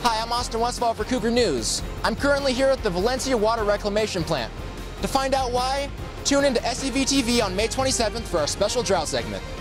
Hi, I'm Austin Westfall for Cougar News. I'm currently here at the Valencia Water Reclamation Plant. To find out why, tune into SCVTV on May 27th for our special drought segment.